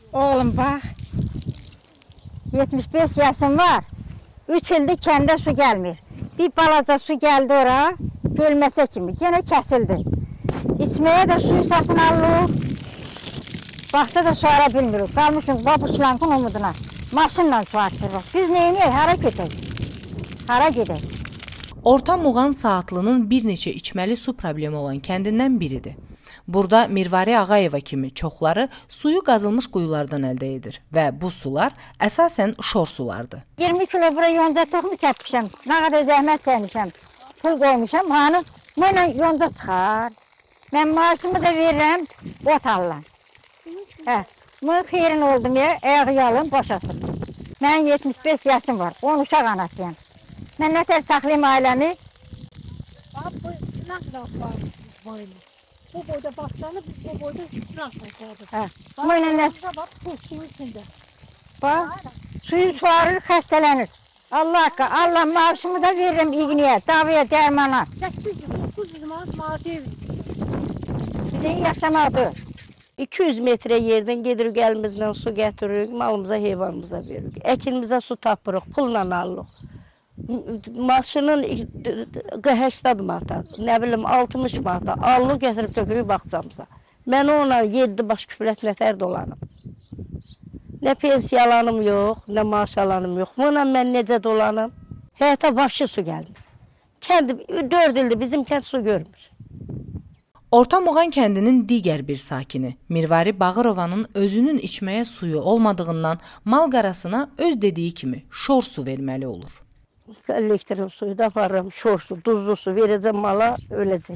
Oğlum bax, 75 yaşım var. 3 ildir kəndə su gəlmir. Bir balaca su gəldi ora, gölməsə kimi, yenə kəsildi. İçməyə də suyu satın alırıq. Baxça da su ara bilmirik. Qalmışıq babuşlankın umuduna. Maşınla su açırıq. Biz neyniyək? Hara gedək? Hara gedək? Orta Muğan Saatlının bir neçə içməli su problemi olan kəndindən biridir. Burada Mirvari Ağayeva kimi çoxları suyu qazılmış quyulardan əldə edir və bu sular əsasən şor sulardır. 20 kilo bura yonca toxumu çəkmişəm, nə qədər zəhmət çəkmişəm, pul qoymuşam, hanı mənə yonca çıxar. Mən maaşımı da verirəm, ot alıram. Mən xeyrin oldum ya, ayağı yalım, başasın. Mənim 75 yaşım var, 10 uşaq anasıyam. Mən nətər saxlayayım ailəmi? Bu nə qədər var? Bu boyda başlanıb, bu boyda bırakmayacaqdır. Bax, bu suyun içində. Bax, suyu suarır, xəstələnir. Allah maaşımı da verirəm iğniyə, davaya, dərmana. 800-900 manat maaşı verir. Bizim yaşamadır. 200 metrə yerdən gedirik, əlimizlə su gətiririk, malımıza, heyvanımıza veririk. Əkinimizə su tapırıq, pulla alırıq. Maşının 80 manata, nə bilim 60 manata, allıq gətirib tökürük bağçamıza. Mən ona 7 baş küflət nətər dolanım. Nə pensiyalanım yox, nə maaş alanım yox. Buna mən necə dolanım? Həyata başı su gəlmir. 4 ildir bizim kənd su görmür. Orta Muğan kəndinin digər bir sakini, Mirvari Bağırovanın özünün içməyə suyu olmadığından mal qarasına öz dediyi kimi şor su verməli olur. Elektrik suyu da aparıram, şor su, duzlu su verəcəm mala, öləcək.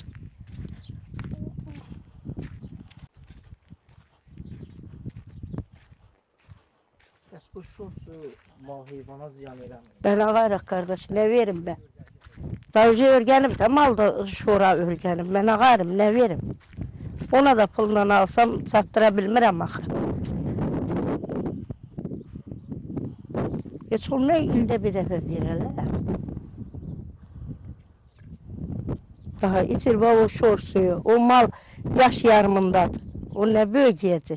Bəs bu şor su mal heyvana ziyan verəmir? Mən ağayrıq qardaş, nə verim mən? Davcı örgənib də mal da şora örgənib, mən ağayrım, nə verim? Ona da pulla alsam çatdıra bilmirəm axı. Heç olmaya ildə bir dəfə verələr. Daha içir o şor suyu, o mal yaş yarımındadır. O nə böyük yiyəcək?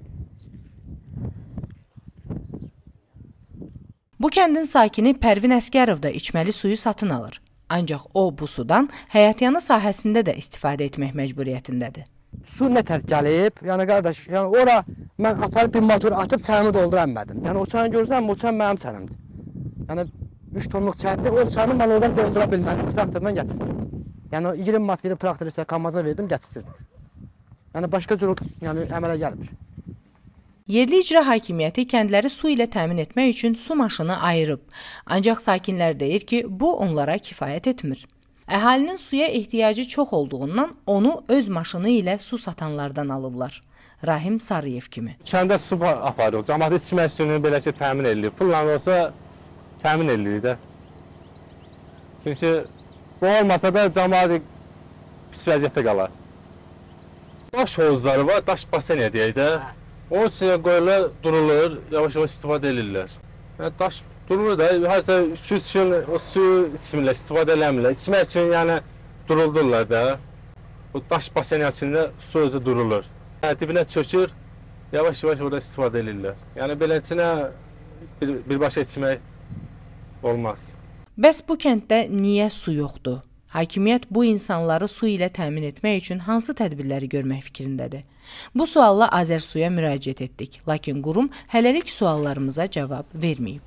Bu kəndin sakini Pərvin Əsgərov da içməli suyu satın alır. Ancaq o bu sudan həyatyanı sahəsində də istifadə etmək məcburiyyətindədir. Su nətər gəlib, yəni qardaş, yəni ora mən aparıb bir motor atıb çayımı doldura bilmədim. Yəni o çayını görsəm, o çay mənim çayımdır. Yəni 3 tonluq çaydır, o çayını mən oradan doldura bilmədim, traktordan gətirsin. Yəni 20 manat verib traktor isə kamaza verdim, gətirsin. Yəni başqa cür əmələ gəlmir. Yerli icra hakimiyyəti kəndləri su ilə təmin etmək üçün su maşını ayırıb. Ancaq sakinlər deyir ki, bu onlara kifayət etmir. Əhalinin suya ehtiyacı çox olduğundan onu öz maşını ilə su satanlardan alırlar. Rahim Sarıyev kimi. Kəndə su aparıq, cəmaət içmək suyunu belə ki, təmin edilir. Pulla olsa təmin edilir də. Çünki bu olmasa da cəmaət pis vəziyyətdə qalar. Daş hovuzları var, daş baseniyə deyək də. Onun içine qoyulur, durulur, yavaş-yavaş istifadə edirlər. Yəni, daş durulur da, harca 200 üçün o suyu içmirlər, istifadə eləmirlər. İçmək üçün yəni duruldurlar da. Bu daş baseniya içində su özü durulur. Yəni, dibinə çökür, yavaş-yavaş orada istifadə edirlər. Yəni, beləsinə birbaşa içmək olmaz. Bəs bu kənddə niyə su yoxdur? Hakimiyyət bu insanları su ilə təmin etmək üçün hansı tədbirləri görmək fikrindədir? Bu sualla Azərsuya müraciət etdik, lakin qurum hələlik suallarımıza cavab verməyib.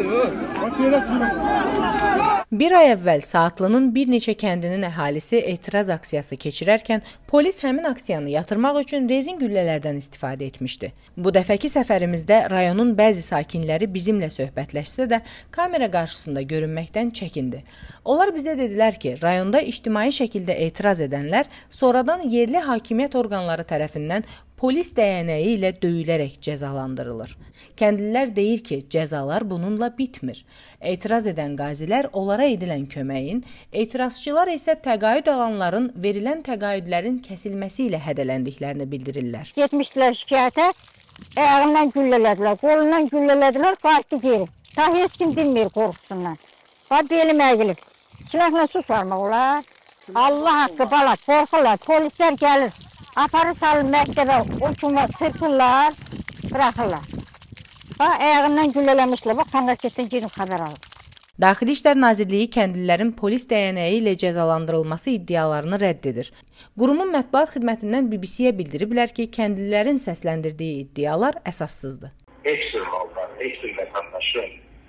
Bir ay əvvəl Saatlının bir neçə kəndinin əhalisi etiraz aksiyası keçirərkən polis həmin aksiyanı yatırmaq üçün rezin güllələrdən istifadə etmişdi. Bu dəfəki səfərimizdə rayonun bəzi sakinləri bizimlə söhbətləşsə də kamera qarşısında görünməkdən çəkindi. Onlar bizə dedilər ki, rayonda ictimai şəkildə etiraz edənlər sonradan yerli hakimiyyət orqanları tərəfindən polis dəyənəyi ilə döyülərək cəzalandırılır. Kəndlilər deyir ki, cəzalar bununla bitmir. Etiraz edən qazilər onlara edilən köməyin, etirazçılar isə təqaüd alanların verilən təqaüdlərin kəsilməsi ilə hədələndiklərini bildirirlər. Getmişdilər şikayətə, ayağından güllələdilər, qolundan güllələdilər, qayıtdı geri. Ta heç kim bilmir qorxusundan. Bax, belim əqilib. Silahla su sarmaq olar. Allah haqqı bala, qorxurlar, polislər gəlir. Aparı salın məktəbə, o kimi sırpırlar, Bırakırlar. Bax, ayağından güllələmişlər. Bax, konversetdən girib xəbər alır. Daxili İşlər Nazirliyi kəndlilərin polis dəyənəyi ilə cəzalandırılması iddialarını rədd edir. Qurumun mətbuat xidmətindən BBC-yə bildiriblər ki, kəndlilərin səsləndirdiyi iddialar əsassızdır. Heç bir halda, heç bir vətəndaşın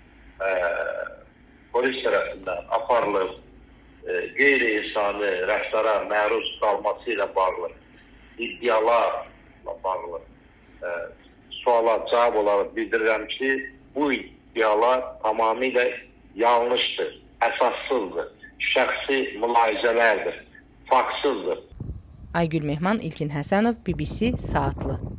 polis tərəfindən aparılıb qeyri-insani rəftara məruz qalması ilə bağlı iddialarla bağlı suala cavab olaraq bildirirəm ki, bu iddialar tamamilə yanlışdır, əsassızdır, şəxsi mülahizələrdir, faktsızdır. Aygül Mehman, İlkin Həsənov, BBC Saatlı.